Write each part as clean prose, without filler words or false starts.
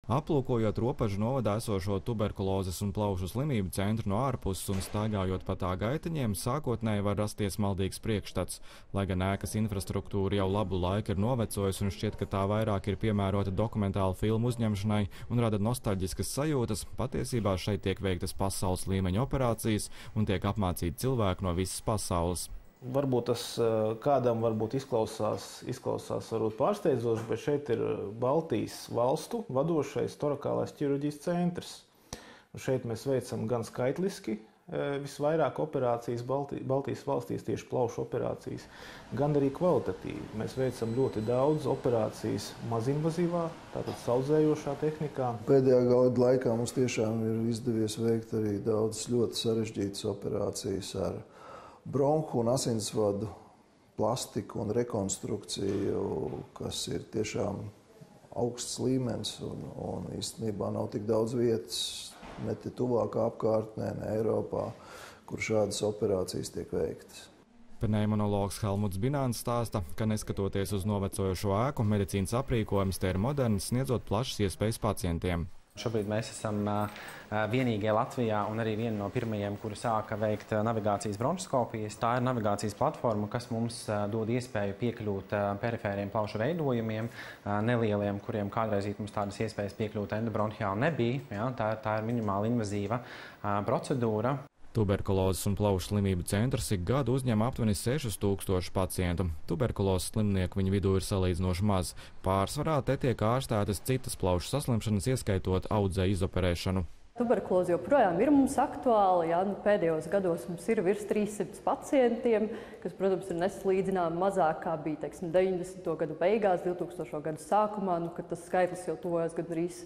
Aplūkojot Ropažu novadā esošo tuberkulozes un plaušu slimību centru no ārpuses un staigājot pa tā gaiteņiem, sākotnēji var rasties maldīgs priekšstats. Lai gan ēkas infrastruktūra jau labu laiku ir novecojusi un šķiet, ka tā vairāk ir piemērota dokumentālu filmu uzņemšanai un rada nostalģiskas sajūtas, patiesībā šeit tiek veiktas pasaules līmeņa operācijas un tiek apmācīti cilvēki no visas pasaules. Varbūt tas kādam izklausās varbūt pārsteidzoši, bet šeit ir Baltijas valstu vadošais torakālais ķirurģijas centrs. Un šeit mēs veicam gan skaitliski visvairāk operācijas Baltijas valstīs, tieši plaušu operācijas, gan arī kvalitatīvi. Mēs veicam ļoti daudz operācijas mazinvazīvā, tātad saudzējošā tehnikā. Pēdējā gada laikā mums tiešām ir izdevies veikt arī daudz ļoti sarežģītas operācijas ar bronhu un asinsvadu plastiku un rekonstrukciju, kas ir tiešām augsts līmenis un īstenībā nav tik daudz vietas ne te tuvākā apkārtnē, ne Eiropā, kur šādas operācijas tiek veiktas. Pneimonologs Helmuts Bināns stāsta, ka neskatoties uz novecojošo ēku, medicīnas aprīkojums te ir moderns, sniedzot plašas iespējas pacientiem. Šobrīd mēs esam vienīgie Latvijā un arī viena no pirmajiem, kuri sāka veikt navigācijas bronhoskopijas. Tā ir navigācijas platforma, kas mums dod iespēju piekļūt perifēriem plaušu veidojumiem, nelieliem, kuriem kādreiz mums tādas iespējas piekļūt endobronhiāli nebija. Ja, tā ir minimāli invazīva procedūra. Tuberkulozes un plaušu slimību centrs ik gadu uzņem aptuveni 6000 pacientu. Tuberkulozes slimnieku viņu vidū ir salīdzinoši maz. Pārsvarā te tiek ārstētas citas plaušu saslimšanas, ieskaitot audzēju izoperēšanu. Tuberkuloze joprojām ir mums aktuāla. Jā, pēdējos gados mums ir virs 300 pacientiem, kas, protams, ir nesalīdzināmi mazāk, kā bija 90. gadu beigās, 2000. gadu sākumā, kad tas skaitlis jau tuvojas gandrīz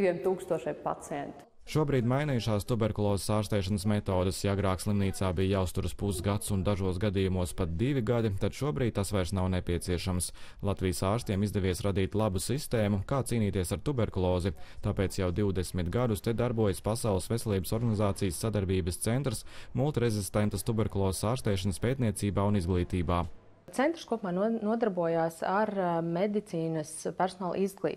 2000 pacientu. Šobrīd mainījušās tuberkulozes ārstēšanas metodes, ja agrāk slimnīcā bija jāuzturas pusgads un dažos gadījumos pat 2 gadi, tad šobrīd tas vairs nav nepieciešams. Latvijas ārstiem izdevies radīt labu sistēmu, kā cīnīties ar tuberkulozi, tāpēc jau 20 gadus te darbojas Pasaules veselības organizācijas sadarbības centrs multirezistentas tuberkulozes ārstēšanas pētniecībā un izglītībā. Centrs kopumā nodarbojās ar medicīnas personāla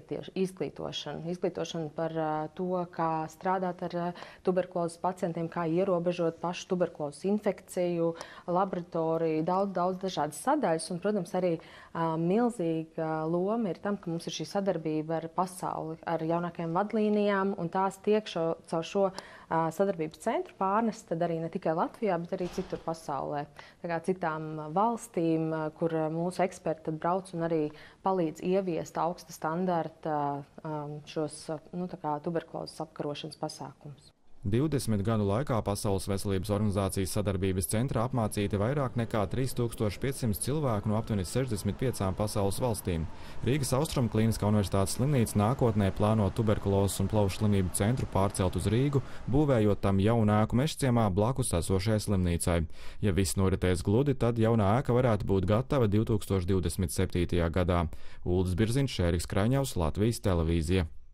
izglītošanu par to, kā strādāt ar tuberkulozes pacientiem, kā ierobežot pašu tuberkulozes infekciju, laboratoriju, daudz dažādas sadaļas. Un, protams, arī milzīga loma ir tam, ka mums ir šī sadarbība ar pasauli, ar jaunākajām vadlīnijām, un tās tiek caur šo sadarbības centru pārnest arī ne tikai Latvijā, bet arī citur pasaulē. Tā kā citām valstīm, kur mūsu eksperti brauc un arī palīdz ieviest augsta standarta šos tuberkulozes apkarošanas pasākumus. 20 gadu laikā Pasaules veselības organizācijas sadarbības centrā apmācīti vairāk nekā 3500 cilvēku no aptuveni 65 pasaules valstīm. Rīgas Austrumu Klīniskā universitātes slimnīca nākotnē plāno tuberkulozes un plaušu slimību centru pārcelt uz Rīgu, būvējot tam jaunu ēku Mežciemā blakus esošajai slimnīcai. Ja viss noritēs gludi, tad jaunā ēka varētu būt gatava 2027. gadā. Uldis Birziņš, Ēriks Kraņavs, Latvijas televīzija.